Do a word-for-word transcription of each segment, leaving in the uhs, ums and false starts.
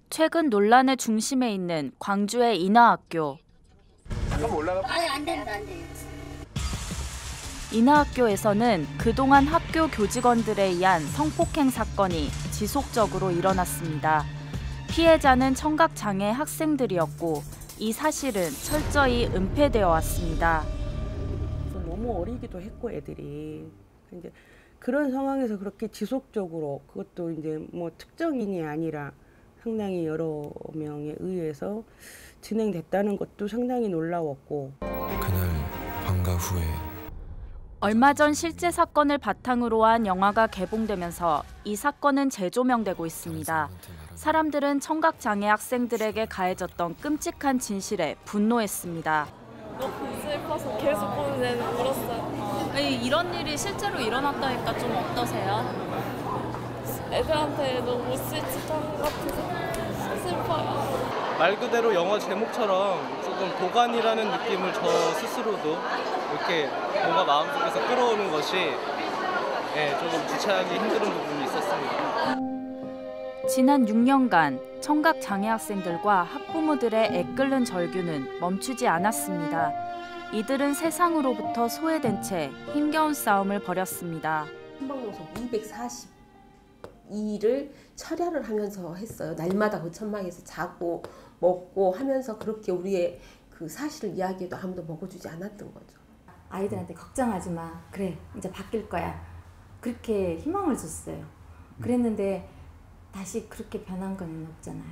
최근 논란의 중심에 있는 광주의 인하학교. 잠깐 올라가. 아니 안 된다 안 돼. 인하학교에서는 그동안 학교 교직원들에 의한 성폭행 사건이 지속적으로 일어났습니다. 피해자는 청각장애 학생들이었고 이 사실은 철저히 은폐되어 왔습니다. 너무 어리기도 했고 애들이 이제 그런 상황에서 그렇게 지속적으로 그것도 이제 뭐 특정인이 아니라 상당히 여러 명에 의해서 진행됐다는 것도 상당히 놀라웠고 그날 방과 후에 얼마 전 실제 사건을 바탕으로 한 영화가 개봉되면서 이 사건은 재조명되고 있습니다. 사람들은 청각장애 학생들에게 가해졌던 끔찍한 진실에 분노했습니다. 너무 슬퍼서 계속 보는 내내 울었어요. 아니, 이런 일이 실제로 일어났다니까 좀 어떠세요? 애들한테 너무 스치한 것 같아서 슬퍼요. 말 그대로 영화 제목처럼 조금 도가니라는 느낌을 저 스스로도 이렇게 뭔가 마음속에서 끌어오는 것이 예, 조금 주체하기 힘든 부분이 있었습니다. 지난 육 년간 청각장애 학생들과 학부모들의 애끓는 절규는 멈추지 않았습니다. 이들은 세상으로부터 소외된 채 힘겨운 싸움을 벌였습니다. 한방농성 이백사십이를 철야를 하면서 했어요. 날마다 그 천막에서 자고 먹고 하면서 그렇게 우리의 그 사실을 이야기해도 아무도 먹어주지 않았던 거죠. 아이들한테 걱정하지 마. 그래, 이제 바뀔 거야. 그렇게 희망을 줬어요. 그랬는데 다시 그렇게 변한 건 없잖아요.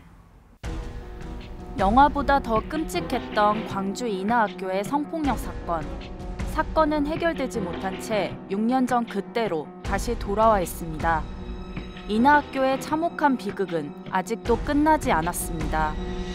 영화보다 더 끔찍했던 광주 인하학교의 성폭력 사건. 사건은 해결되지 못한 채 육 년 전 그때로 다시 돌아와 있습니다. 인하학교의 참혹한 비극은 아직도 끝나지 않았습니다.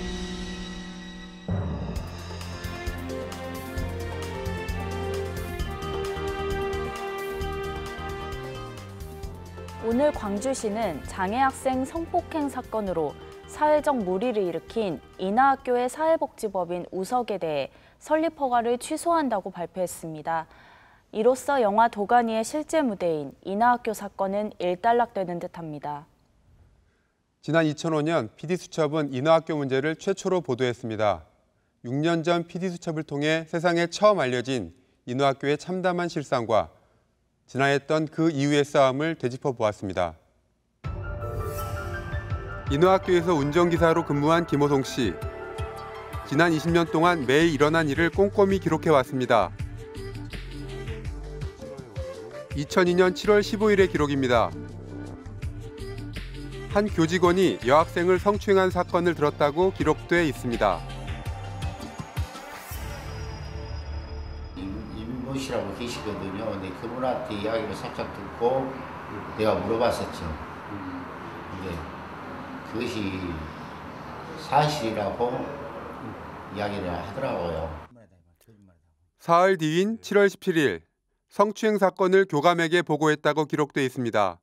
오늘 광주시는 장애학생 성폭행 사건으로 사회적 물의를 일으킨 인하학교의 사회복지법인 우석에 대해 설립 허가를 취소한다고 발표했습니다. 이로써 영화 도가니의 실제 무대인 인하학교 사건은 일단락되는 듯합니다. 지난 이천오 년 피디수첩은 인하학교 문제를 최초로 보도했습니다. 육 년 전 피디수첩을 통해 세상에 처음 알려진 인하학교의 참담한 실상과 지나했던 그 이후의 싸움을 되짚어 보았습니다. 인하학교에서 운전기사로 근무한 김호동 씨. 지난 이십 년 동안 매일 일어난 일을 꼼꼼히 기록해왔습니다. 이천이 년 칠월 십오일의 기록입니다. 한 교직원이 여학생을 성추행한 사건을 들었다고 기록돼 있습니다. 임모 씨라고 계시거든요. 근데 그분한테 이야기를 살짝 듣고 내가 물어봤었죠. 근데 그것이 사실이라고 이야기를 하더라고요. 사흘 뒤인 칠월 십칠일 성추행 사건을 교감에게 보고했다고 기록돼 있습니다.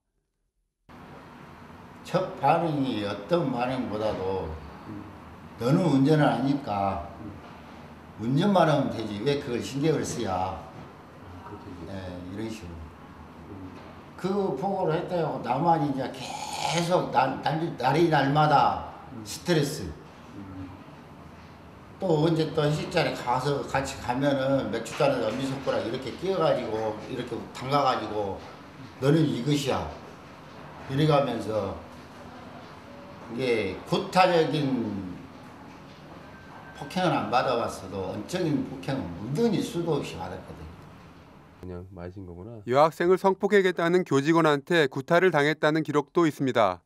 첫 반응이 어떤 반응보다도 너는 운전을 하니까 운전만 하면 되지 왜 그걸 신경을 쓰야. 네, 이런 식으로. 그 보고를 했다고 나만 이제 계속 날, 날, 날이 날마다 스트레스. 또 언제 또 회식자리 가서 같이 가면은 맥주 잔에 엄지손가락 이렇게 끼어가지고 이렇게 담가가지고 너는 이것이야. 이래가면서 이게 구타적인 폭행은 안 받아봤어도 언적인 폭행은 무던히 수도 없이 받았거든요. 그냥 마신 거구나. 여학생을 성폭행했다는 교직원한테 구타를 당했다는 기록도 있습니다.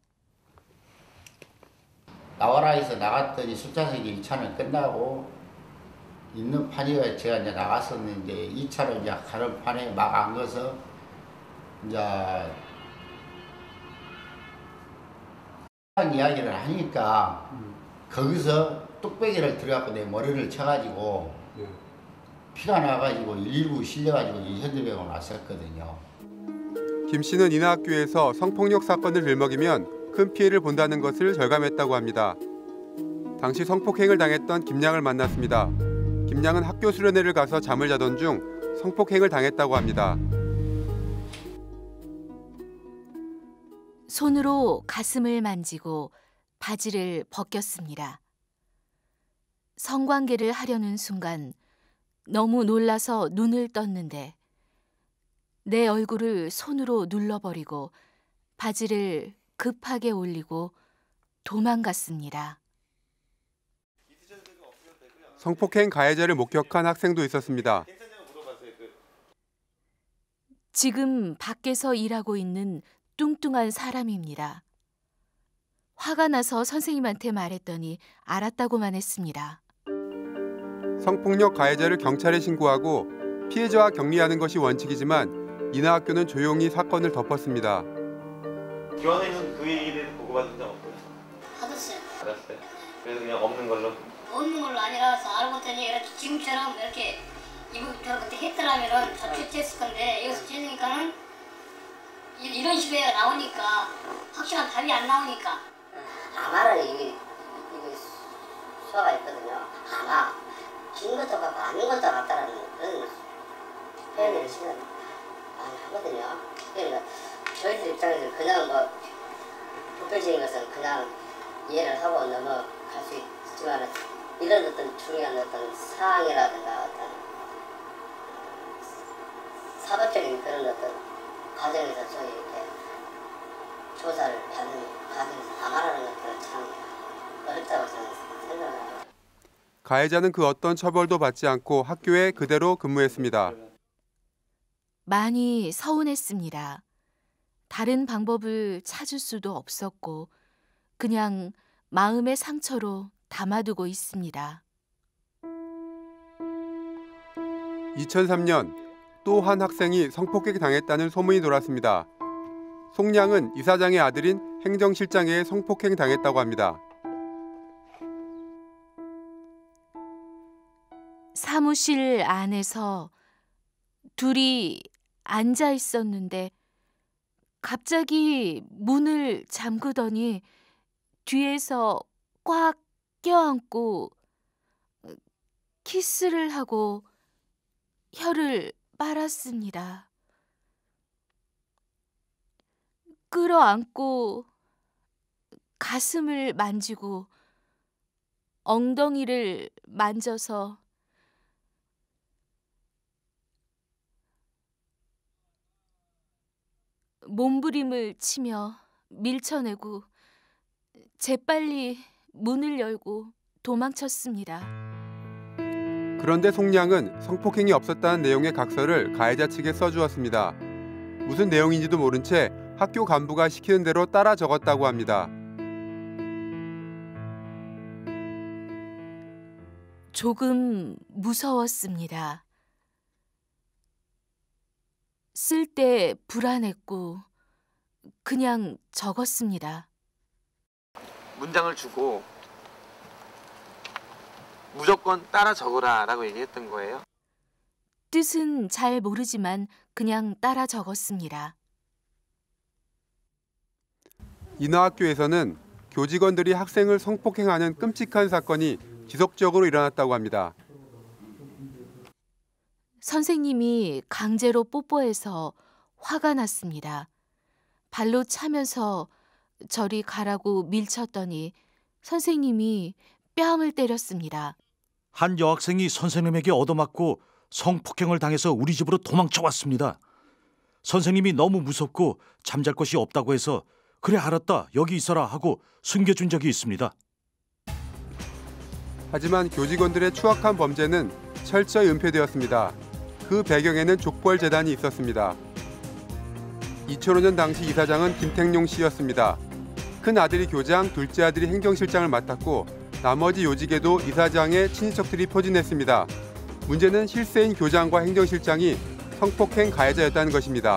나와라 해서 나갔더니 숫자석이 이 차는 끝나고 있는 판이가 제가 이제 나갔었는데 이 차로 이제 가는 판에 막 안 가서 이제 이야기를 하니까 음. 거기서 뚝배기를 들어갖고 내 머리를 쳐가지고 네. 피가 나가지고 일일구 실려가지고 현대병원 왔었거든요. 김 씨는 인하학교에서 성폭력 사건을 들먹이면 큰 피해를 본다는 것을 절감했다고 합니다. 당시 성폭행을 당했던 김양을 만났습니다. 김양은 학교 수련회를 가서 잠을 자던 중 성폭행을 당했다고 합니다. 손으로 가슴을 만지고 바지를 벗겼습니다. 성관계를 하려는 순간 너무 놀라서 눈을 떴는데 내 얼굴을 손으로 눌러버리고 바지를 급하게 올리고 도망갔습니다. 성폭행 가해자를 목격한 학생도 있었습니다. 지금 밖에서 일하고 있는 뚱뚱한 사람입니다. 화가 나서 선생님한테 말했더니 알았다고만 했습니다. 성폭력 가해자를 경찰에 신고하고 피해자와 격리하는 것이 원칙이지만 인하학교는 조용히 사건을 덮었습니다. 교환에는 그 얘기를 보고받은 적 없고요? 받았어요. 받았어요? 그래서 그냥 없는 걸로? 없는 걸로 아니라서 알고 봤더니 이렇게 지금처럼 이렇게 이거 저 그때 했더라면은 다 쫓겼을 건데 여기서 쫓으니까는 이런 식으로 나오니까 확실한 답이 안 나오니까 아마는 이게 이거 수화가 있거든요. 아마 긴 것도 같고 아닌 것도 같다라는 그런 표현을 지금 많이 하거든요. 그러니까 저희들 입장에서 그냥 뭐 부패적인 것은 그냥 이해를 하고 넘어갈 수 있지만 이런 어떤 중요한 어떤 사항이라든가 어떤 사법적인 그런 어떤 과정에서 저희 이렇게 조사를 받는 과정에서 아마라는 것들은 참 어렵다고 저는 생각합니다. 가해자는 그 어떤 처벌도 받지 않고 학교에 그대로 근무했습니다. 많이 서운했습니다. 다른 방법을 찾을 수도 없었고 그냥 마음의 상처로 담아두고 있습니다. 이천삼 년 또 한 학생이 성폭행 당했다는 소문이 돌았습니다. 송량은 이사장의 아들인 행정실장에게 성폭행 당했다고 합니다. 사무실 안에서 둘이 앉아 있었는데 갑자기 문을 잠그더니 뒤에서 꽉 껴안고 키스를 하고 혀를 빨았습니다. 끌어안고 가슴을 만지고 엉덩이를 만져서 몸부림을 치며 밀쳐내고 재빨리 문을 열고 도망쳤습니다. 그런데 송량은 성폭행이 없었다는 내용의 각서를 가해자 측에 써주었습니다. 무슨 내용인지도 모른 채 학교 간부가 시키는 대로 따라 적었다고 합니다. 조금 무서웠습니다. 쓸 때 불안했고 그냥 적었습니다. 문장을 주고 무조건 따라 적어라라고 얘기했던 거예요. 뜻은 잘 모르지만 그냥 따라 적었습니다. 인하학교에서는 교직원들이 학생을 성폭행하는 끔찍한 사건이 지속적으로 일어났다고 합니다. 선생님이 강제로 뽀뽀해서 화가 났습니다. 발로 차면서 저리 가라고 밀쳤더니 선생님이 뺨을 때렸습니다. 한 여학생이 선생님에게 얻어맞고 성폭행을 당해서 우리 집으로 도망쳐 왔습니다. 선생님이 너무 무섭고 잠잘 곳이 없다고 해서 그래 알았다 여기 있어라 하고 숨겨준 적이 있습니다. 하지만 교직원들의 추악한 범죄는 철저히 은폐되었습니다. 그 배경에는 족벌재단이 있었습니다. 이천오 년 당시 이사장은 김택용 씨였습니다. 큰 아들이 교장, 둘째 아들이 행정실장을 맡았고 나머지 요직에도 이사장의 친인척들이 포진했습니다. 문제는 실세인 교장과 행정실장이 성폭행 가해자였다는 것입니다.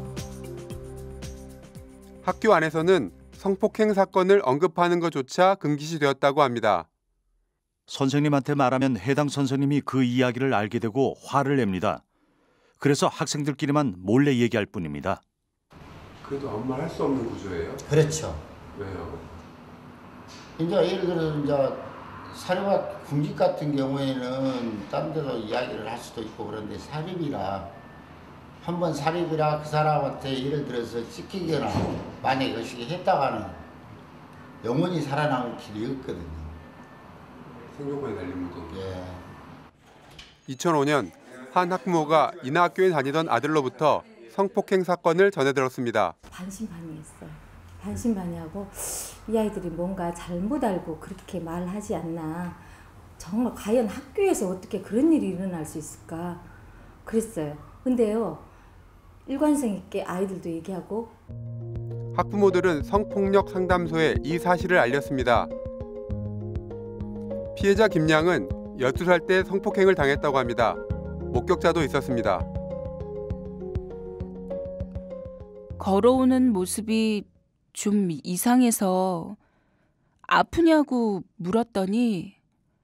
학교 안에서는 성폭행 사건을 언급하는 것조차 금기시되었다고 합니다. 선생님한테 말하면 해당 선생님이 그 이야기를 알게 되고 화를 냅니다. 그래서 학생들끼리만 몰래 얘기할 뿐입니다. 그래도 아무 말 할 수 없는 구조예요? 그렇죠. 왜요? 이제 예를 들어서 이제 사립과 군집 같은 경우에는 딴 데서 이야기를 할 수도 있고 그런데 사립이라 한번 사립이라 그 사람한테 예를 들어서 찍히거나 만약에 의식이 했다가는 영원히 살아남을 길이 없거든요. 생존권에 달린 문제. 예. 이천오 년 한 학부모가 인하학교에 다니던 아들로부터 성폭행 사건을 전해 들었습니다. 반신반의했어요. 반신반의하고 이 아이들이 뭔가 잘못 알고 그렇게 말하지 않나. 정말 과연 학교에서 어떻게 그런 일이 일어날 수 있을까 그랬어요. 근데요. 일관성 있게 아이들도 얘기하고 학부모들은 성폭력 상담소에 이 사실을 알렸습니다. 피해자 김양은 열두 살 때 성폭행을 당했다고 합니다. 목격자도 있었습니다. 걸어오는 모습이 좀 이상해서 아프냐고 물었더니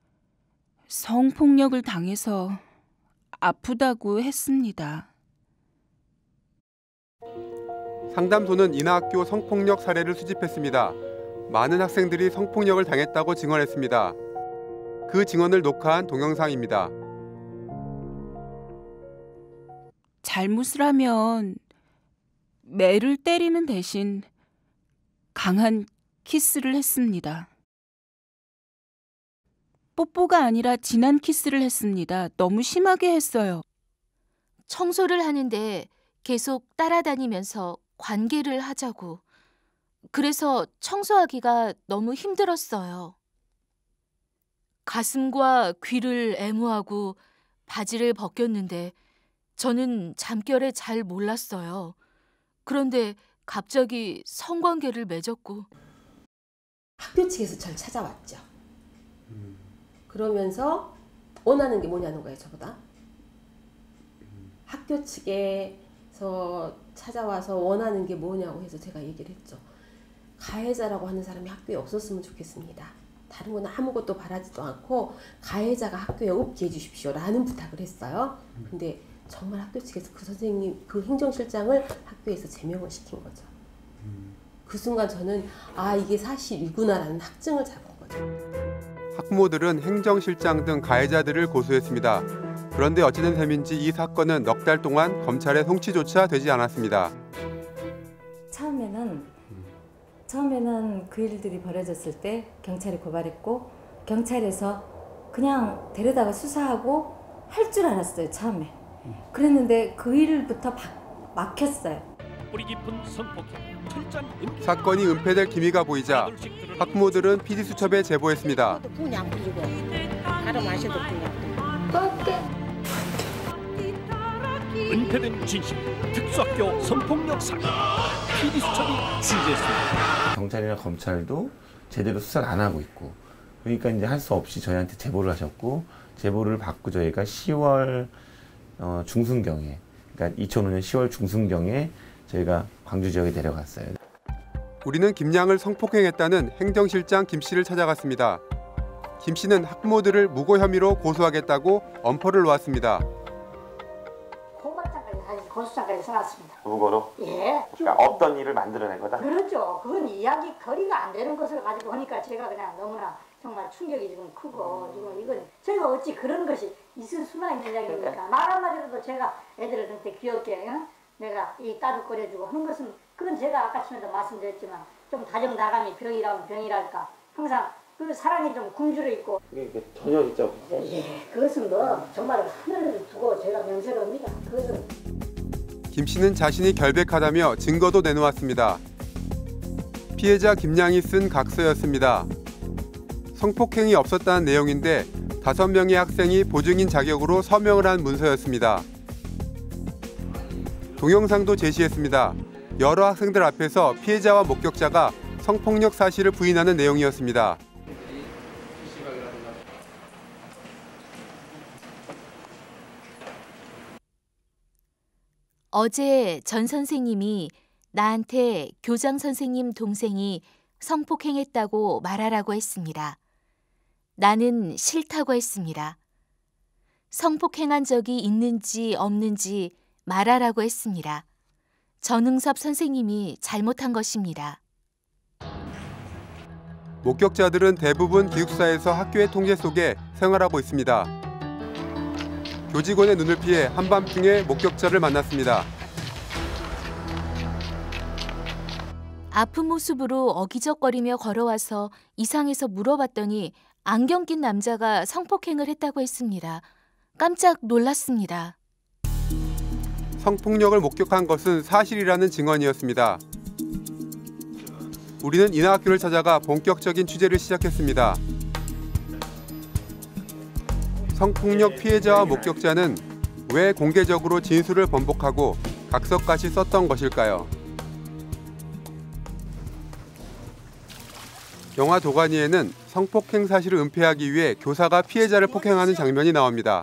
성폭력을 당해서 아프다고 했습니다. 상담소는 인하학교 성폭력 사례를 수집했습니다. 많은 학생들이 성폭력을 당했다고 증언했습니다. 그 증언을 녹화한 동영상입니다. 잘못을 하면 매를 때리는 대신 강한 키스를 했습니다. 뽀뽀가 아니라 진한 키스를 했습니다. 너무 심하게 했어요. 청소를 하는데 계속 따라다니면서 관계를 하자고. 그래서 청소하기가 너무 힘들었어요. 가슴과 귀를 애무하고 바지를 벗겼는데 저는 잠결에 잘 몰랐어요. 그런데 갑자기 성관계를 맺었고. 학교 측에서 절 찾아왔죠. 그러면서 원하는 게 뭐냐는 거예요, 저보다. 학교 측에서 찾아와서 원하는 게 뭐냐고 해서 제가 얘기를 했죠. 가해자라고 하는 사람이 학교에 없었으면 좋겠습니다. 다른 건 아무것도 바라지도 않고 가해자가 학교에 없게 해주십시오 라는 부탁을 했어요. 근데 정말 학교 측에서 그 선생님, 그 행정실장을 학교에서 제명을 시킨 거죠. 그 순간 저는 아 이게 사실이구나라는 확증을 잡은 거죠. 학부모들은 행정실장 등 가해자들을 고소했습니다. 그런데 어찌된 셈인지 이 사건은 넉 달 동안 검찰의 송치조차 되지 않았습니다. 처음에는 처음에는 그 일들이 벌어졌을 때 경찰이 고발했고 경찰에서 그냥 데려다가 수사하고 할 줄 알았어요, 처음에. 그랬는데 그 일부터 박, 막혔어요. 뿌리 깊은 성폭행, 철저한 은폐. 사건이 은폐될 기미가 보이자 학부모들은 피디수첩에 제보했습니다. 분이 안 풀리고 바로 마셔도 분이 안 풀리고. 은폐된 진실, 특수학교 성폭력 사건. 피디수첩이 취재했습니다. 경찰이나 검찰도 제대로 수사를 안 하고 있고, 그러니까 이제 할 수 없이 저희한테 제보를 하셨고, 제보를 받고 저희가 시월 어, 중순경에, 그러니까 이천오 년 시월 중순경에 저희가 광주 지역에 내려갔어요. 우리는 김양을 성폭행했다는 행정실장 김 씨를 찾아갔습니다. 김 씨는 학부모들을 무고 혐의로 고소하겠다고 엄포를 놓았습니다. 고발장까지 아니 고소장까지 써놨습니다. 무고로? 예. 그러니까 없던 일을 만들어낸 거다? 그렇죠. 그건 이야기 거리가 안 되는 것을 가지고 하니까 제가 그냥 너무나 정말 충격이 지금 크고 지금 이건 제가 어찌 그런 것이 있을 수만 있는 이야기입니까? 말 한마디로도 제가 애들한테 귀엽게 어? 내가 이 따뜻거려주고 하는 것은 그건 제가 아까 전에도 말씀드렸지만 좀 다정다감이 병이라면 병이랄까 항상 그 사랑이 좀 굶주려 있고 이게 전혀 있죠. 예, 그것은 뭐 정말 하늘을 두고 제가 명세합니다. 그것은 김 씨는 자신이 결백하다며 증거도 내놓았습니다. 피해자 김양이 쓴 각서였습니다. 성폭행이 없었다는 내용인데 다섯 명의 학생이 보증인 자격으로 서명을 한 문서였습니다. 동영상도 제시했습니다. 여러 학생들 앞에서 피해자와 목격자가 성폭력 사실을 부인하는 내용이었습니다. 어제 전 선생님이 나한테 교장 선생님 동생이 성폭행했다고 말하라고 했습니다. 나는 싫다고 했습니다. 성폭행한 적이 있는지 없는지 말하라고 했습니다. 전응섭 선생님이 잘못한 것입니다. 목격자들은 대부분 기숙사에서 학교의 통제 속에 생활하고 있습니다. 교직원의 눈을 피해 한밤중에 목격자를 만났습니다. 아픈 모습으로 어기적거리며 걸어와서 이상해서 물어봤더니 안경 낀 남자가 성폭행을 했다고 했습니다. 깜짝 놀랐습니다. 성폭력을 목격한 것은 사실이라는 증언이었습니다. 우리는 인하학교를 찾아가 본격적인 취재를 시작했습니다. 성폭력 피해자와 목격자는 왜 공개적으로 진술을 번복하고 각서까지 썼던 것일까요? 영화 도가니에는 성폭행 사실을 은폐하기 위해 교사가 피해자를 폭행하는 장면이 나옵니다.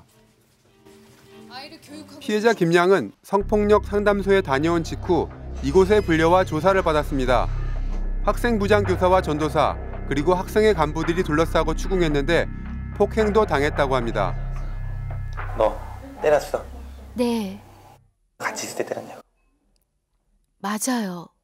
피해자 김양은 성폭력 상담소에 다녀온 직후 이곳에 불려와 조사를 받았습니다. 학생부장 교사와 전도사 그리고 학생의 간부들이 둘러싸고 추궁했는데 폭행도 당했다고 합니다. 너 때렸어? 네, 같이 있을 때 때렸냐고. 맞아요.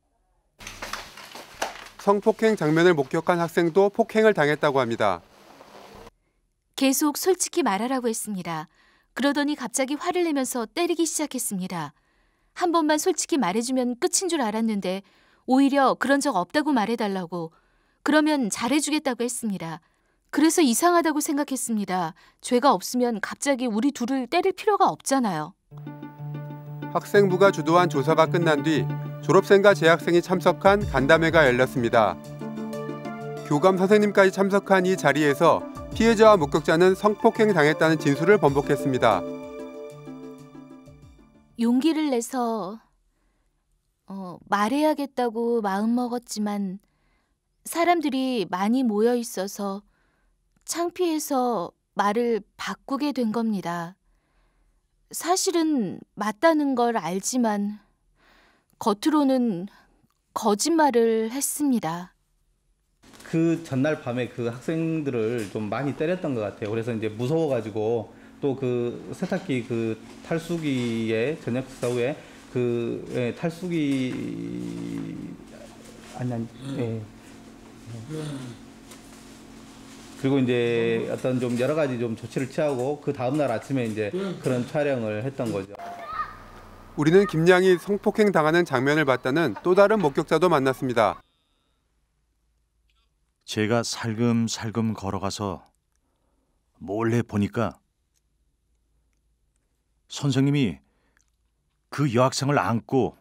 성폭행 장면을 목격한 학생도 폭행을 당했다고 합니다. 계속 솔직히 말하라고 했습니다. 그러더니 갑자기 화를 내면서 때리기 시작했습니다. 한 번만 솔직히 말해주면 끝인 줄 알았는데 오히려 그런 적 없다고 말해달라고, 그러면 잘해주겠다고 했습니다. 그래서 이상하다고 생각했습니다. 죄가 없으면 갑자기 우리 둘을 때릴 필요가 없잖아요. 학생부가 주도한 조사가 끝난 뒤 졸업생과 재학생이 참석한 간담회가 열렸습니다. 교감 선생님까지 참석한 이 자리에서 피해자와 목격자는 성폭행 당했다는 진술을 번복했습니다. 용기를 내서 어, 말해야겠다고 마음먹었지만 사람들이 많이 모여 있어서 창피해서 말을 바꾸게 된 겁니다. 사실은 맞다는 걸 알지만 겉으로는 거짓말을 했습니다. 그 전날 밤에 그 학생들을 좀 많이 때렸던 것 같아요. 그래서 이제 무서워가지고 또 그 세탁기 그 탈수기에 저녁 식사 후에 그 예, 탈수기 아니 아니 예. 그리고 이제 어떤 좀 여러 가지 좀 조치를 취하고 그 다음 날 아침에 이제 그런 촬영을 했던 거죠. 우리는 김양이 성폭행 당하는 장면을 봤다는 또 다른 목격자도 만났습니다. 제가 살금살금 걸어가서 몰래 보니까 선생님이 그 여학생을 안고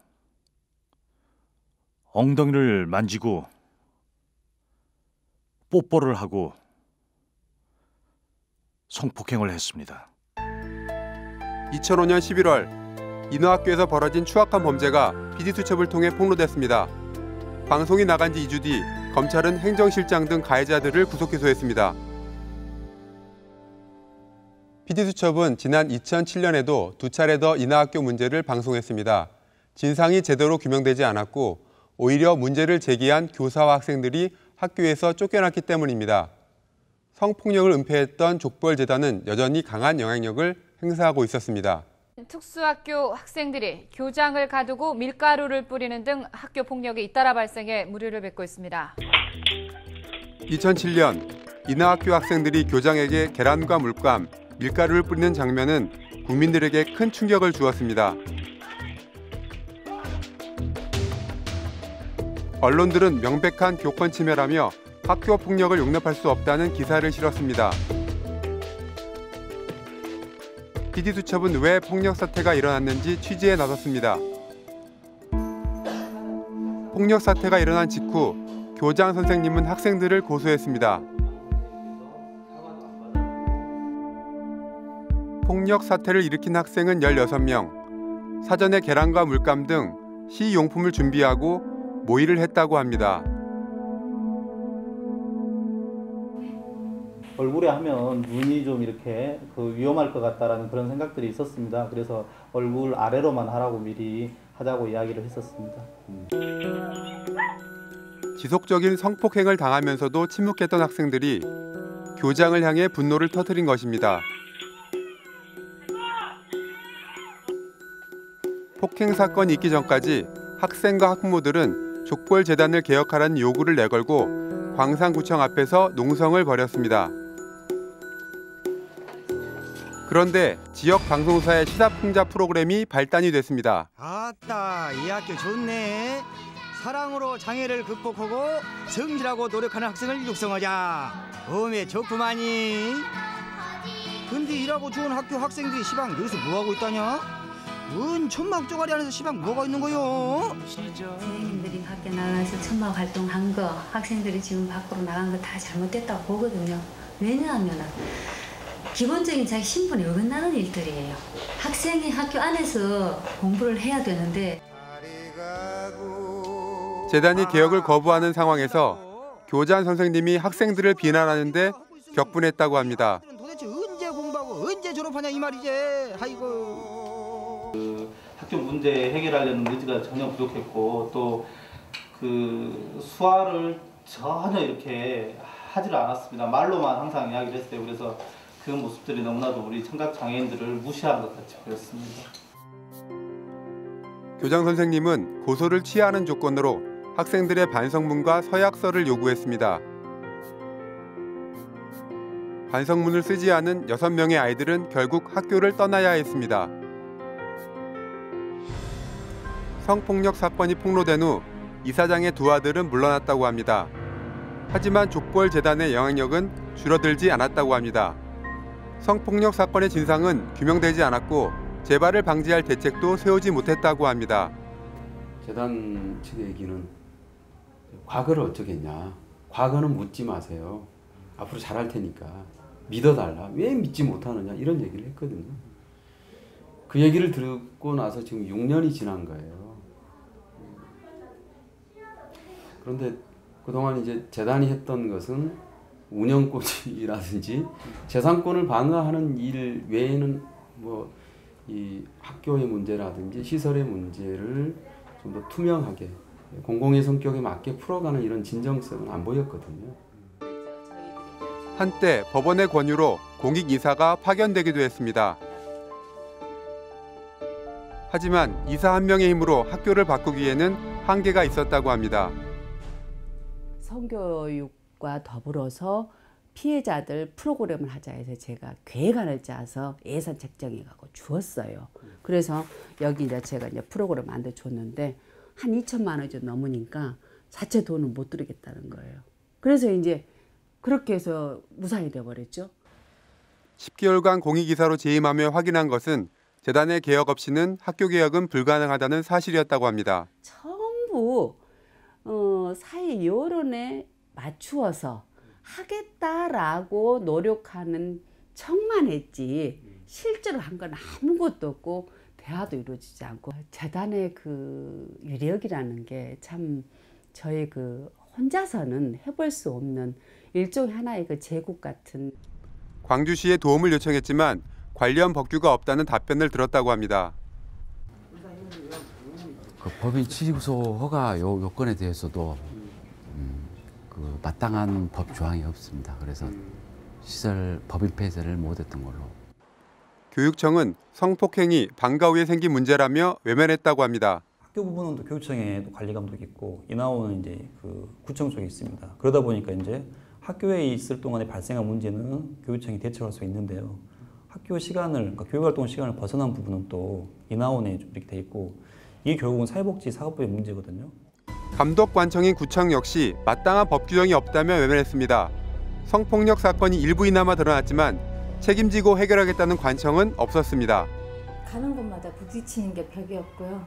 엉덩이를 만지고 뽀뽀를 하고 성폭행을 했습니다. 이천오 년 십일월 인하학교에서 벌어진 추악한 범죄가 피디수첩을 통해 폭로됐습니다. 방송이 나간 지 이 주 뒤 검찰은 행정실장 등 가해자들을 구속 기소했습니다. 피디수첩은 지난 이천칠 년에도 두 차례 더 인하학교 문제를 방송했습니다. 진상이 제대로 규명되지 않았고 오히려 문제를 제기한 교사와 학생들이 학교에서 쫓겨났기 때문입니다. 성폭력을 은폐했던 족벌재단은 여전히 강한 영향력을 행사하고 있었습니다. 특수학교 학생들이 교장을 가두고 밀가루를 뿌리는 등 학교 폭력이 잇따라 발생해 물의를 빚고 있습니다. 이천칠 년 인하학교 학생들이 교장에게 계란과 물감, 밀가루를 뿌리는 장면은 국민들에게 큰 충격을 주었습니다. 언론들은 명백한 교권 침해라며 학교 폭력을 용납할 수 없다는 기사를 실었습니다. 피디수첩은 왜 폭력 사태가 일어났는지 취재에 나섰습니다. 폭력 사태가 일어난 직후 교장 선생님은 학생들을 고소했습니다. 폭력 사태를 일으킨 학생은 열여섯 명, 사전에 계란과 물감 등 시용품을 준비하고 모의를 했다고 합니다. 얼굴에 하면 눈이 좀 이렇게 그 위험할 것 같다라는 그런 생각들이 있었습니다. 그래서 얼굴 아래로만 하라고 미리 하자고 이야기를 했었습니다. 음. 지속적인 성폭행을 당하면서도 침묵했던 학생들이 교장을 향해 분노를 터뜨린 것입니다. 폭행 사건이 있기 전까지 학생과 학부모들은 족벌재단을 개혁하라는 요구를 내걸고 광산구청 앞에서 농성을 벌였습니다. 그런데 지역 방송사의 시사풍자 프로그램이 발단이 됐습니다. 아따, 이 학교 좋네. 사랑으로 장애를 극복하고 성실하고 노력하는 학생을 육성하자. 어메 좋구만이. 근데 일하고 좋은 학교 학생들이 시방 여기서 뭐하고 있다냐? 은 천막 쪼가리 안에서 시방 뭐가 있는 거요? 선생님들이 밖에 나가서 천막 활동한 거, 학생들이 지금 밖으로 나간 거 다 잘못됐다고 보거든요. 왜냐하면 기본적인 자기 신분이 어긋나는 일들이에요. 학생이 학교 안에서 공부를 해야 되는데 재단이 개혁을 거부하는 상황에서 교장 선생님이 학생들을 비난하는데 격분했다고 합니다. 도대체 언제 공부하고 언제 졸업하냐 이 말이지. 아이고. 그 학교 문제 해결하려는 의지가 전혀 부족했고 또 그 수화를 전혀 이렇게 하지를 않았습니다. 말로만 항상 이야기를 했어요. 그래서 그 모습들이 너무나도 우리 청각 장애인들을 무시하는 것 같이 보였습니다. 교장 선생님은 고소를 취하는 조건으로 학생들의 반성문과 서약서를 요구했습니다. 반성문을 쓰지 않은 여섯 명의 아이들은 결국 학교를 떠나야 했습니다. 성폭력 사건이 폭로된 후 이사장의 두 아들은 물러났다고 합니다. 하지만 족벌재단의 영향력은 줄어들지 않았다고 합니다. 성폭력 사건의 진상은 규명되지 않았고 재발을 방지할 대책도 세우지 못했다고 합니다. 재단 측의 얘기는 과거를 어쩌겠냐. 과거는 묻지 마세요. 앞으로 잘할 테니까 믿어달라. 왜 믿지 못하느냐 이런 얘기를 했거든요. 그 얘기를 듣고 나서 지금 육 년이 지난 거예요. 그런데 그동안 이제 재단이 했던 것은 운영권이라든지 재산권을 방어하는 일 외에는 뭐 이 학교의 문제라든지 시설의 문제를 좀 더 투명하게 공공의 성격에 맞게 풀어가는 이런 진정성은 안 보였거든요. 한때 법원의 권유로 공익이사가 파견되기도 했습니다. 하지만 이사 한 명의 힘으로 학교를 바꾸기에는 한계가 있었다고 합니다. 성교육과 더불어서 피해자들 프로그램을 하자 해서 제가 계획안을 짜서 예산 책정해 갖고 주었어요. 그래서 여기 이제 제가 이제 프로그램 만들어 줬는데 한 이천만 원이 좀 넘으니까 자체 돈을 못 드리겠다는 거예요. 그래서 이제 그렇게 해서 무산이 돼 버렸죠. 십 개월간 공익이사로 재임하며 확인한 것은 재단의 개혁 없이는 학교 개혁은 불가능하다는 사실이었다고 합니다. 전부 어, 사회 여론에 맞추어서 하겠다라고 노력하는 척만 했지 실제로 한 건 아무것도 없고 대화도 이루어지지 않고 재단의 그 유력이라는 게 참 저희 그 혼자서는 해볼 수 없는 일종의 하나의 그 제국 같은. 광주시에 도움을 요청했지만 관련 법규가 없다는 답변을 들었다고 합니다. 그 법인 취소 허가 요, 요건에 대해서도 음, 그 마땅한 법 조항이 없습니다. 그래서 시설 법인 폐쇄를 못했던 걸로. 교육청은 성폭행이 방과 후에 생긴 문제라며 외면했다고 합니다. 학교 부분은 또 교육청에 또 관리 감독이 있고 인하원은 이제 그 구청 쪽에 있습니다. 그러다 보니까 이제 학교에 있을 동안에 발생한 문제는 교육청이 대처할 수 있는데요. 학교 시간을, 그러니까 교육활동 시간을 벗어난 부분은 또 인하원에 좀 이렇게 돼 있고 이게 결국은 사회복지 사업부의 문제거든요. 감독관청인 구청 역시 마땅한 법 규정이 없다며 외면했습니다. 성폭력 사건이 일부이나마 드러났지만 책임지고 해결하겠다는 관청은 없었습니다. 가는 곳마다 부딪히는 게 벽이었고요.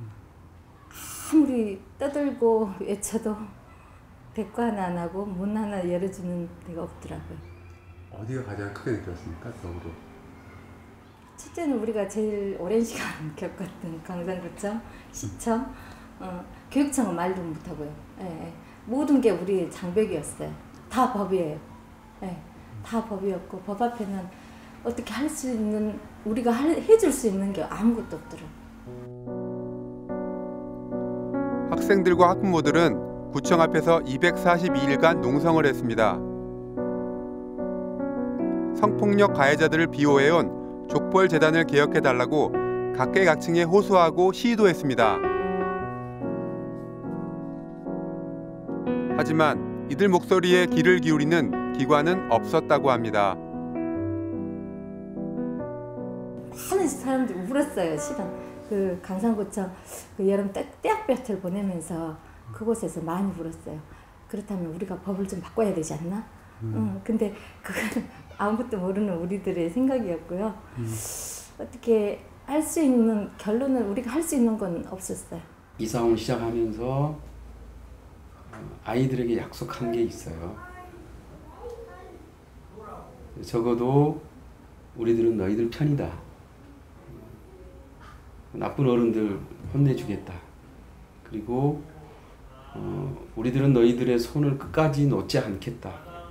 아무리 떠들고 외쳐도 대꾸 하나 안 하고 문 하나 열어주는 데가 없더라고요. 어디가 가장 크게 느꼈습니까? 적으로. 첫째는 우리가 제일 오랜 시간 겪었던 강산구청, 시청, 어, 교육청은 말도 못하고요. 예, 예. 모든 게 우리 장벽이었어요. 다 법이에요. 예, 다 법이었고 법 앞에는 어떻게 할 수 있는, 우리가 할, 해줄 수 있는 게 아무것도 없더라고요. 학생들과 학부모들은 구청 앞에서 이백사십이 일간 농성을 했습니다. 성폭력 가해자들을 비호해온 족벌재단을 개혁해달라고 각계각층에 호소하고 시위도 했습니다. 하지만 이들 목소리에 귀를 기울이는 기관은 없었다고 합니다. 많은 사람들이 울었어요. 실은 그 강산구청 그 여름 떼, 떼학볕을 보내면서 그곳에서 많이 울었어요. 그렇다면 우리가 법을 좀 바꿔야 되지 않나? 음. 응, 근데 그건 아무것도 모르는 우리들의 생각이었고요. 음. 어떻게 할 수 있는 결론을 우리가 할 수 있는 건 없었어요. 이 싸움을 시작하면서 아이들에게 약속한 게 있어요. 적어도 우리들은 너희들 편이다. 나쁜 어른들 혼내주겠다. 그리고 어, 우리들은 너희들의 손을 끝까지 놓지 않겠다.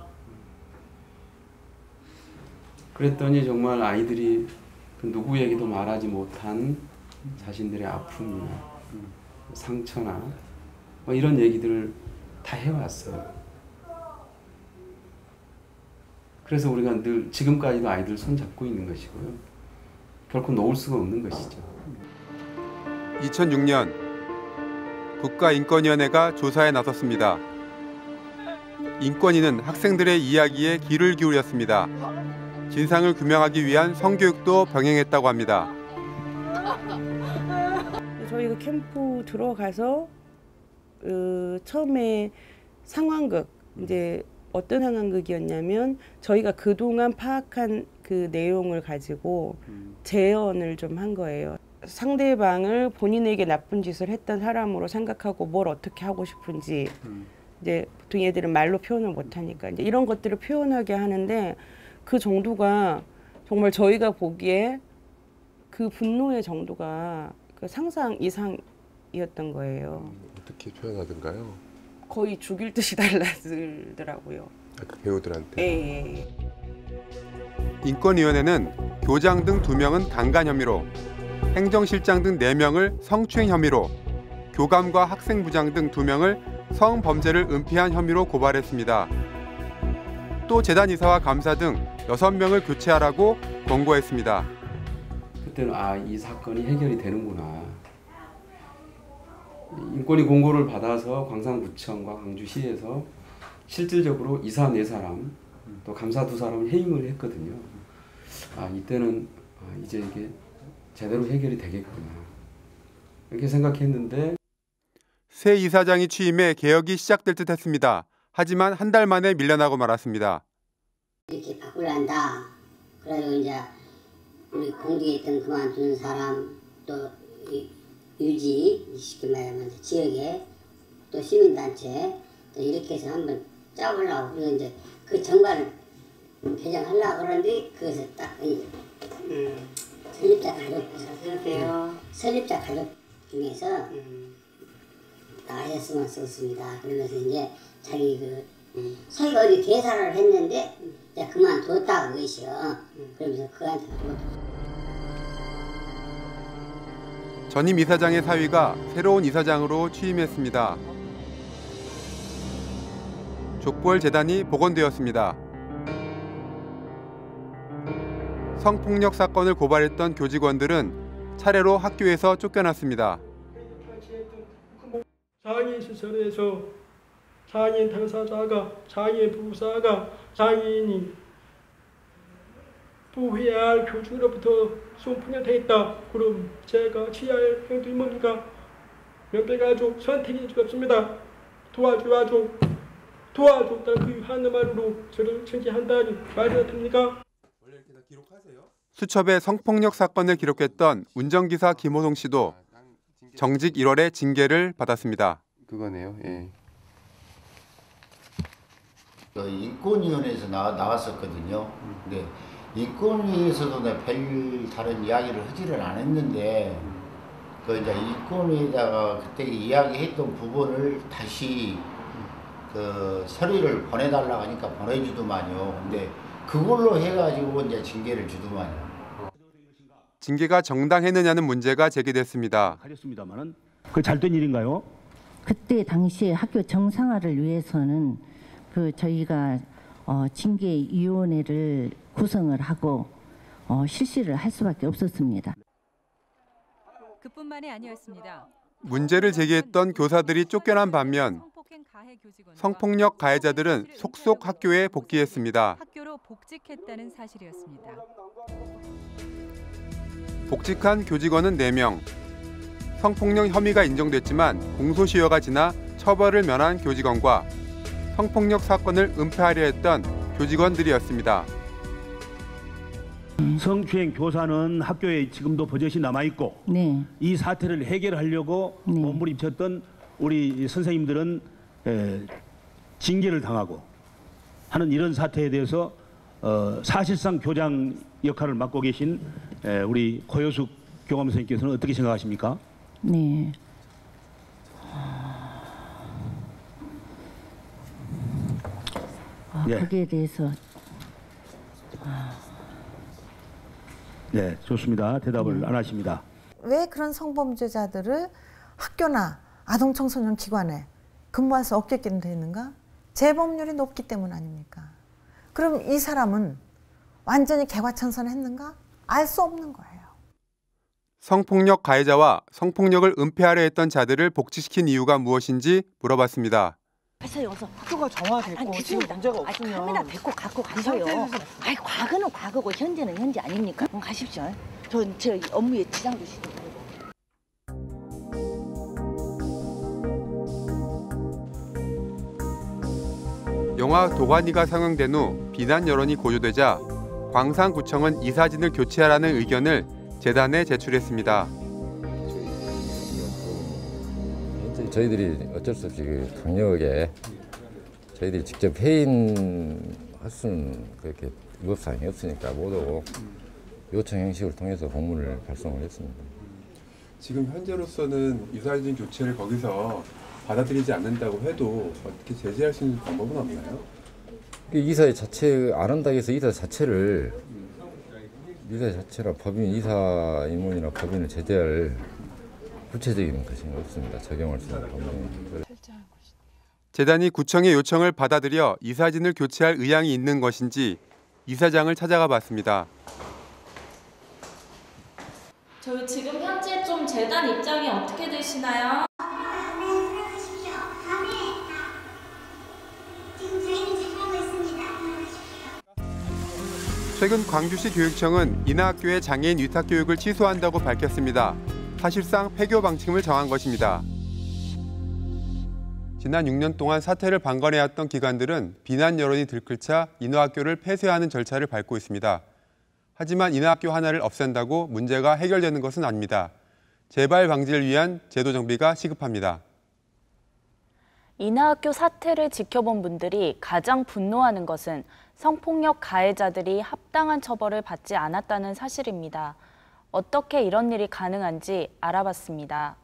그랬더니 정말 아이들이 그 누구에게도 말하지 못한 자신들의 아픔이나 상처나 뭐 이런 얘기들을 다 해왔어요. 그래서 우리가 늘 지금까지도 아이들 손잡고 있는 것이고요. 결코 놓을 수가 없는 것이죠. 이천육 년 국가인권위원회가 조사에 나섰습니다. 인권위는 학생들의 이야기에 귀를 기울였습니다. 진상을 규명하기 위한 성교육도 병행했다고 합니다. 저희가 캠프 들어가서 어, 처음에 상황극, 이제 어떤 상황극이었냐면 저희가 그동안 파악한 그 내용을 가지고 재현을 좀 한 거예요. 상대방을 본인에게 나쁜 짓을 했던 사람으로 생각하고 뭘 어떻게 하고 싶은지 음. 이제 보통 얘들은 말로 표현을 못하니까 이제 이런 것들을 표현하게 하는데 그 정도가 정말 저희가 보기에 그 분노의 정도가 그 상상 이상이었던 거예요. 어떻게 표현하던가요? 거의 죽일 듯이 달라들더라고요. 아, 그 배우들한테? 예, 예. 인권위원회는 교장 등 두 명은 강간 혐의로, 행정실장 등 네 명을 성추행 혐의로, 교감과 학생부장 등 두 명을 성범죄를 은폐한 혐의로 고발했습니다. 또 재단 이사와 감사 등 여섯 명을 교체하라고 권고했습니다. 그때는 아, 이 사건이 해결이 되는구나. 인권위 공고를 받아서 광산구청과 광주시에서 실질적으로 이사 네 사람, 또 감사 두 사람을 해임을 했거든요. 아, 이때는 아, 이제 이게 제대로 해결이 되겠구나. 이렇게 생각했는데 새 이사장이 취임해 개혁이 시작될 듯 했습니다. 하지만 한 달 만에 밀려나고 말았습니다. 이렇게 바꾸란다. 그래서 이제 우리 공주에 있던 그만둔 사람, 또 유지, 쉽게 말하면 지역에, 또 시민단체, 또 이렇게 해서 한번 짜보려고. 그리고 이제 그 정관을 개정하려고 그러는데 그것을 딱 음, 설립자 가족, 음, 설립자 가족 중에서 음, 나가셨으면 좋습니다. 그러면서 이제 자기 그 음, 자기가 어디 대사를 했는데 이제 그만뒀다 그것이요. 그러면서 그한테 전임 이사장의 사위가 새로운 이사장으로 취임했습니다. 족벌재단이 복원되었습니다. 성폭력 사건을 고발했던 교직원들은 차례로 학교에서 쫓겨났습니다. 장애인 시설에서 장애인 당사자가, 장애인 부사가 장애인이 부해야 할 교주로부터 성폭력당했다. 그럼 제가 취할 행동이 뭡니까? 명백하죠. 선택이 없습니다. 도와줘야죠. 도와줬다 그 하는 말로 저를 처치한다니 말이 어떻습니까? 수첩에 성폭력 사건을 기록했던 운전기사 김호동 씨도 정직 일 월에 징계를 받았습니다. 그거네요. 예. 인권위원회에서 나, 나왔었거든요. 근데 인권위에서도 별 다른 이야기를 하지를 않았는데 그 이제 인권위에다가 그때 이야기했던 부분을 다시 그 서류를 보내달라고 하니까 보내주더만요. 근데 그걸로 해가지고 이제 징계를 주더만요. 징계가 정당했느냐는 문제가 제기됐습니다. 가렸습니다만은 그 잘된 일인가요? 그때 당시에 학교 정상화를 위해서는 그 저희가 어, 징계위원회를 구성을 하고 어, 실시를 할 수밖에 없었습니다. 그뿐만이 아니었습니다. 문제를 제기했던 교사들이 쫓겨난 반면 성폭력 가해자들은 속속 학교에 복귀했습니다. 학교로 복직했다는 사실이었습니다. 복직한 교직원은 네 명. 성폭력 혐의가 인정됐지만 공소시효가 지나 처벌을 면한 교직원과 성폭력 사건을 은폐하려 했던 교직원들이었습니다. 성추행 교사는 학교에 지금도 버젓이 남아있고 네. 이 사태를 해결하려고 네. 몸부림쳤던 우리 선생님들은 에, 징계를 당하고 하는 이런 사태에 대해서 어, 사실상 교장 역할을 맡고 계신 에, 우리 고효숙 교감 선생님께서는 어떻게 생각하십니까? 네. 아, 네. 거기에 대해서 네, 좋습니다. 대답을 네. 안 하십니다. 왜 그런 성범죄자들을 학교나 아동청소년 기관에 근무할 수 없게 되는가? 재범률이 높기 때문 아닙니까? 그럼 이 사람은 완전히 개과천선했는가? 알 수 없는 거예요. 성폭력 가해자와 성폭력을 은폐하려 했던 자들을 복지시킨 이유가 무엇인지 물어봤습니다. 가세요. 어서. 학교가 정화됐고 아니, 지금 문제가 아니, 없으면 카메라 뵙고 갖고 가세요. 아니, 과거는 과거고 현재는 현재 아닙니까? 그럼 가십시오. 저, 저 업무에 지장 주시지 말고. 영화 도가니가 상영된 후 비난 여론이 고조되자 광산구청은 이 사진을 교체하라는 의견을 재단에 제출했습니다. 저희들이 어쩔 수 없이 그 강력하게 저희들이 직접 해인할 수는 그렇게 위법사항이 없으니까 모두 요청 형식을 통해서 공문을 발송을 했습니다. 지금 현재로서는 이 사진 교체를 거기서 받아들이지 않는다고 해도 어떻게 제재할 수 있는 방법은 없나요? 이사 자체 안 한다고 해서 이사 자체를 이사 자체나 법인 이사 임원이나 법인을 제재할 구체적인 것이 없습니다. 적용할 수 있는 법률이. 재단이 구청의 요청을 받아들여 이 사진을 교체할 의향이 있는 것인지 이사장을 찾아가 봤습니다. 저희 지금 현재 좀 재단 입장이 어떻게 되시나요? 최근 광주시 교육청은 인하학교의 장애인 위탁 교육을 취소한다고 밝혔습니다. 사실상 폐교 방침을 정한 것입니다. 지난 육 년 동안 사태를 방관해왔던 기관들은 비난 여론이 들끓자 인하학교를 폐쇄하는 절차를 밟고 있습니다. 하지만 인하학교 하나를 없앤다고 문제가 해결되는 것은 아닙니다. 재발 방지를 위한 제도 정비가 시급합니다. 인하학교 사태를 지켜본 분들이 가장 분노하는 것은 성폭력 가해자들이 합당한 처벌을 받지 않았다는 사실입니다. 어떻게 이런 일이 가능한지 알아봤습니다.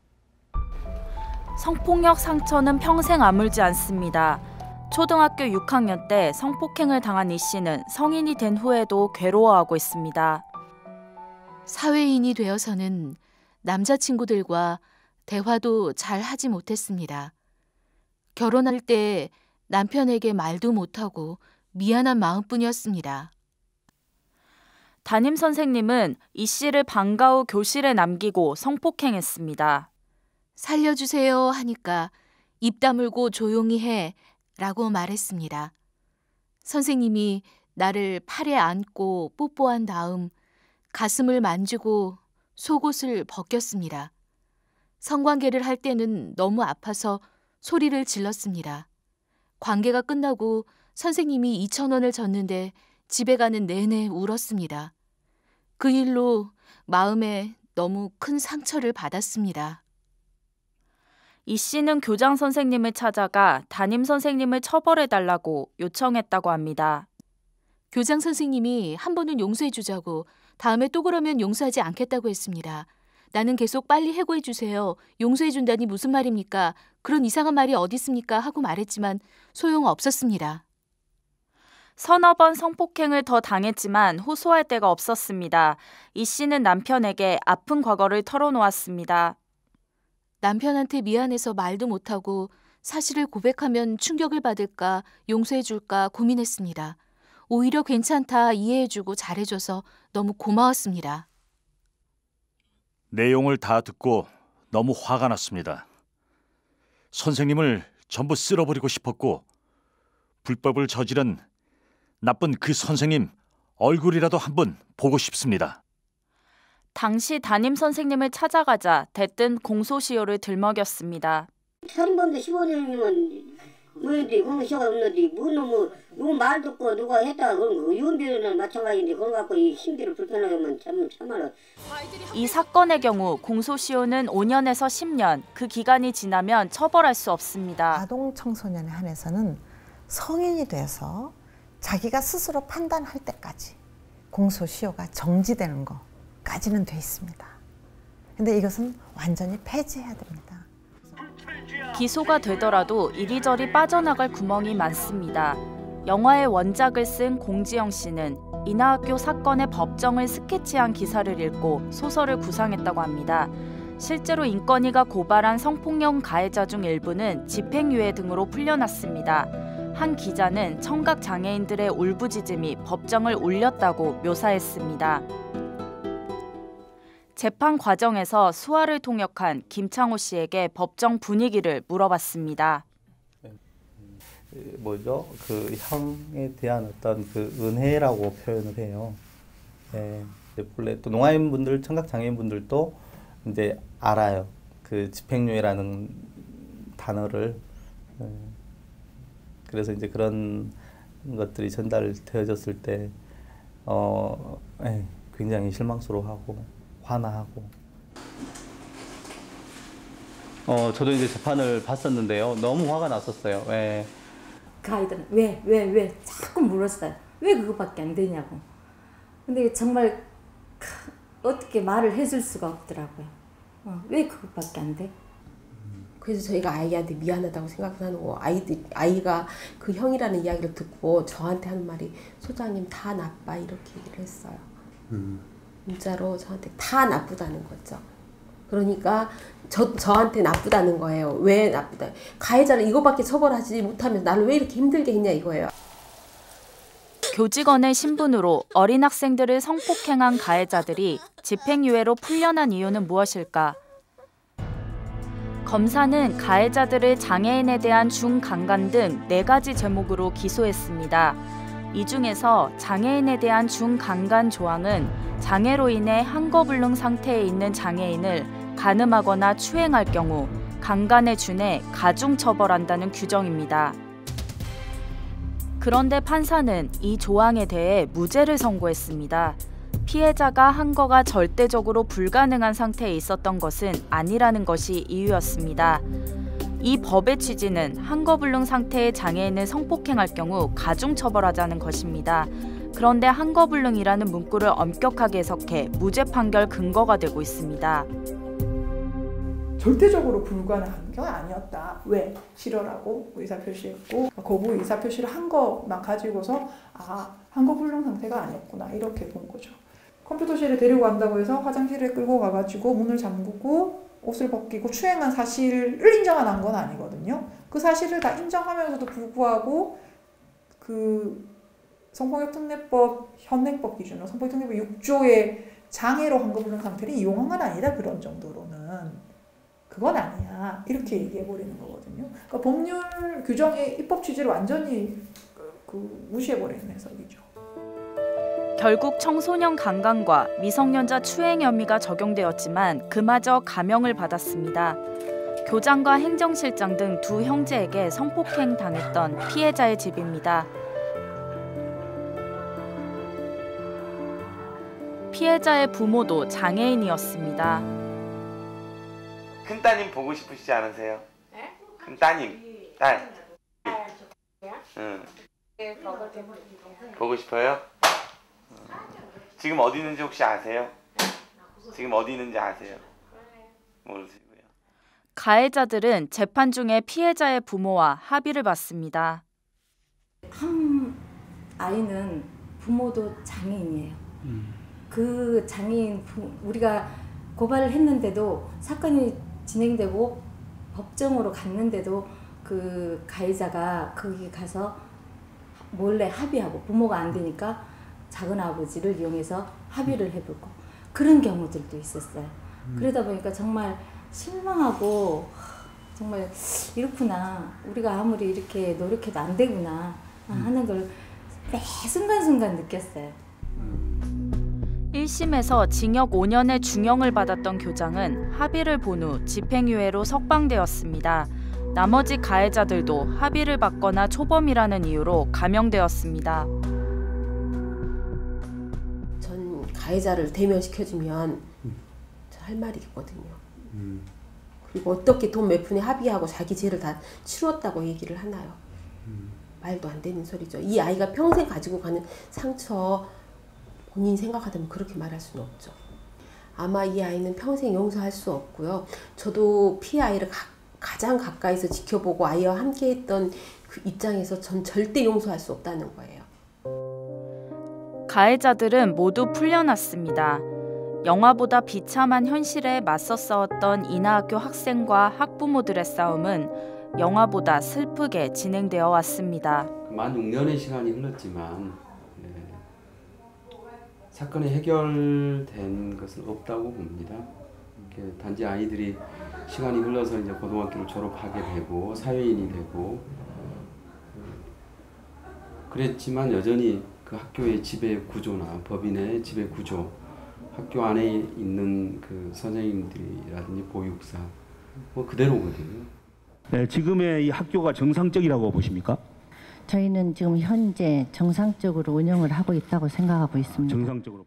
성폭력 상처는 평생 아물지 않습니다. 초등학교 육 학년 때 성폭행을 당한 이 씨는 성인이 된 후에도 괴로워하고 있습니다. 사회인이 되어서는 남자친구들과 대화도 잘 하지 못했습니다. 결혼할 때 남편에게 말도 못하고 미안한 마음뿐이었습니다. 담임 선생님은 이 씨를 방과 후 교실에 남기고 성폭행했습니다. 살려주세요 하니까 입 다물고 조용히 해 라고 말했습니다. 선생님이 나를 팔에 안고 뽀뽀한 다음 가슴을 만지고 속옷을 벗겼습니다. 성관계를 할 때는 너무 아파서 소리를 질렀습니다. 관계가 끝나고 선생님이 이천 원을 줬는데 집에 가는 내내 울었습니다. 그 일로 마음에 너무 큰 상처를 받았습니다. 이 씨는 교장 선생님을 찾아가 담임 선생님을 처벌해달라고 요청했다고 합니다. 교장 선생님이 한 번은 용서해주자고 다음에 또 그러면 용서하지 않겠다고 했습니다. 나는 계속 빨리 해고해주세요. 용서해준다니 무슨 말입니까? 그런 이상한 말이 어디 있습니까? 하고 말했지만 소용없었습니다. 서너 번 성폭행을 더 당했지만 호소할 데가 없었습니다. 이 씨는 남편에게 아픈 과거를 털어놓았습니다. 남편한테 미안해서 말도 못하고 사실을 고백하면 충격을 받을까 용서해줄까 고민했습니다. 오히려 괜찮다 이해해주고 잘해줘서 너무 고마웠습니다. 내용을 다 듣고 너무 화가 났습니다. 선생님을 전부 쓸어버리고 싶었고 불법을 저지른 나쁜 그 선생님 얼굴이라도 한번 보고 싶습니다. 당시 담임 선생님을 찾아가자 대뜸 공소시효를 들먹였습니다. 살인범도 십오 년이면 뭐인데 그런 시가 없는데 뭐 너무 누구 말 듣고 누가 했다 그런 거 유언비어는 마찬가지인데 그걸 갖고 이 심기를 불편하게 하면 참 참말로. 이 사건의 경우 공소시효는 오 년에서 십 년, 그 기간이 지나면 처벌할 수 없습니다. 아동 청소년에 한해서는 성인이 돼서 자기가 스스로 판단할 때까지 공소시효가 정지되는 것까지는 돼 있습니다. 근데 이것은 완전히 폐지해야 됩니다. 기소가 되더라도 이리저리 빠져나갈 구멍이 많습니다. 영화의 원작을 쓴 공지영 씨는 인하학교 사건의 법정을 스케치한 기사를 읽고 소설을 구상했다고 합니다. 실제로 인권위가 고발한 성폭력 가해자 중 일부는 집행유예 등으로 풀려났습니다. 한 기자는 청각 장애인들의 울부짖음이 법정을 울렸다고 묘사했습니다. 재판 과정에서 수화를 통역한 김창호 씨에게 법정 분위기를 물어봤습니다. 뭐죠? 그 형에 대한 어떤 그 은혜라고 표현을 해요. 예, 원래 또 농아인분들, 청각 장애인분들도 이제 알아요. 그 집행유예라는 단어를. 예, 그래서 이제 그런 것들이 전달되어졌을 때 어, 예, 굉장히 실망스러워하고. 화나하고. 어, 저도 이제 재판을 봤었는데요. 너무 화가 났었어요. 왜? 그 아이들은 왜, 왜, 왜 자꾸 물었어요. 왜 그거밖에 안 되냐고. 근데 정말 어떻게 말을 해줄 수가 없더라고요. 어, 왜 그것밖에 안 돼? 그래서 저희가 아이한테 미안하다고 생각하는 거, 아이들, 아이가 그 형이라는 이야기를 듣고 저한테 하는 말이 소장님 다 나빠 이렇게 얘기를 했어요. 음. 문자로 저한테 다 나쁘다는 거죠. 그러니까 저, 저한테 나쁘다는 거예요. 왜 나쁘다. 가해자를 이거밖에 처벌하지 못하면 나를 왜 이렇게 힘들게 했냐 이거예요. 교직원의 신분으로 어린 학생들을 성폭행한 가해자들이 집행유예로 풀려난 이유는 무엇일까? 검사는 가해자들을 장애인에 대한 중강간 등 네 가지 제목으로 기소했습니다. 이 중에서 장애인에 대한 중강간 조항은 장애로 인해 한거불능 상태에 있는 장애인을 간음하거나 추행할 경우 강간에 준해 가중처벌한다는 규정입니다. 그런데 판사는 이 조항에 대해 무죄를 선고했습니다. 피해자가 한거가 절대적으로 불가능한 상태에 있었던 것은 아니라는 것이 이유였습니다. 이 법의 취지는 한거불능 상태의 장애인을 성폭행할 경우 가중처벌하자는 것입니다. 그런데 한거불능이라는 문구를 엄격하게 해석해 무죄 판결 근거가 되고 있습니다. 절대적으로 불가능한 게 아니었다. 왜? 싫어라고 의사표시했고 거부 의사표시를 한 것만 가지고서 아, 한거불능 상태가 아니었구나 이렇게 본 거죠. 컴퓨터실에 데리고 간다고 해서 화장실에 끌고 가가지고 문을 잠그고 옷을 벗기고 추행한 사실을 인정 안 한 건 아니거든요. 그 사실을 다 인정하면서도 불구하고 그 성폭력특례법 현행법 기준으로 성폭력특례법 육 조의 장애로 한거불능 상태를 이용한 건 아니다. 그런 정도로는 그건 아니야. 이렇게 얘기해버리는 거거든요. 그러니까 법률 규정의 입법 취지를 완전히 그, 그 무시해버리는 해석이죠. 결국 청소년 강간과 미성년자 추행 혐의가 적용되었지만 그마저 감형을 받았습니다. 교장과 행정실장 등 두 형제에게 성폭행 당했던 피해자의 집입니다. 피해자의 부모도 장애인이었습니다. 큰 따님 보고 싶으시지 않으세요? 네? 큰 따님, 딸. 응. 보고 싶어요? 지금 어디 있는지 혹시 아세요? 지금 어디 있는지 아세요? 모르시고요. 가해자들은 재판 중에 피해자의 부모와 합의를 받습니다. 한 아이는 부모도 장애인이에요. 음. 그 장애인 부, 우리가 고발을 했는데도 사건이 진행되고 법정으로 갔는데도 그 가해자가 거기 가서 몰래 합의하고 부모가 안 되니까 작은아버지를 이용해서 합의를 해보고 그런 경우들도 있었어요. 음. 그러다 보니까 정말 실망하고 정말 이렇구나. 우리가 아무리 이렇게 노력해도 안 되구나 하는 걸 매 순간순간 느꼈어요. 일 심에서 징역 오 년의 중형을 받았던 교장은 합의를 본 후 집행유예로 석방되었습니다. 나머지 가해자들도 합의를 받거나 초범이라는 이유로 감형되었습니다. 전 가해자를 대면시켜주면 저 할 말이 있거든요. 음. 그리고 어떻게 돈 몇 푼에 합의하고 자기 죄를 다 치렀다고 얘기를 하나요? 음. 말도 안 되는 소리죠. 이 아이가 평생 가지고 가는 상처 본인이 생각하다면 그렇게 말할 수는 없죠. 아마 이 아이는 평생 용서할 수 없고요. 저도 피해 아이를 가, 가장 가까이서 지켜보고 아이와 함께 했던 그 입장에서 전 절대 용서할 수 없다는 거예요. 가해자들은 모두 풀려났습니다. 영화보다 비참한 현실에 맞서 싸웠던 인하학교 학생과 학부모들의 싸움은 영화보다 슬프게 진행되어 왔습니다. 만 육 년의 시간이 흘렀지만 예, 사건이 해결된 것은 없다고 봅니다. 이렇게 단지 아이들이 시간이 흘러서 이제 고등학교를 졸업하게 되고 사회인이 되고 그랬지만 여전히 그 학교의 지배 구조나 법인의 지배 구조, 학교 안에 있는 그 선생님들이라든지 보육사 뭐 그대로거든요. 네, 지금의 이 학교가 정상적이라고 보십니까? 저희는 지금 현재 정상적으로 운영을 하고 있다고 생각하고 있습니다. 정상적으로.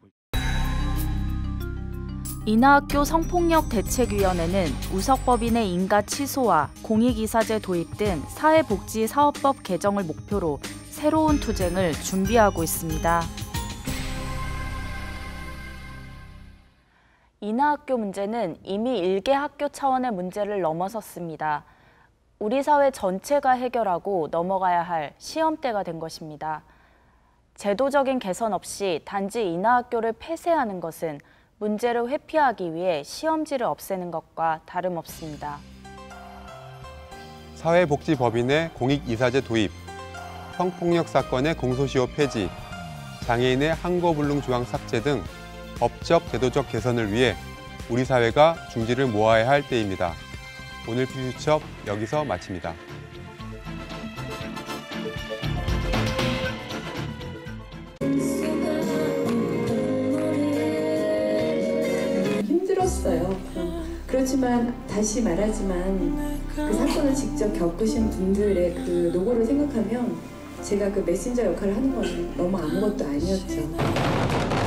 인하학교 성폭력 대책위원회는 우석법인의 인가 취소와 공익이사제 도입 등 사회복지사업법 개정을 목표로 새로운 투쟁을 준비하고 있습니다. 인하학교 문제는 이미 일개 학교 차원의 문제를 넘어섰습니다. 우리 사회 전체가 해결하고 넘어가야 할 시험대가 된 것입니다. 제도적인 개선 없이 단지 인하학교를 폐쇄하는 것은 문제를 회피하기 위해 시험지를 없애는 것과 다름없습니다. 사회복지법인의 공익이사제 도입, 성폭력 사건의 공소시효 폐지, 장애인의 항거불능 조항 삭제 등 법적, 제도적 개선을 위해 우리 사회가 중지를 모아야 할 때입니다. 오늘 피규처 여기서 마칩니다. 힘들었어요. 그렇지만 다시 말하지만 그 사건을 직접 겪으신 분들의 그 노고를 생각하면 제가 그 메신저 역할을 하는 건 너무 아무것도 아니었죠.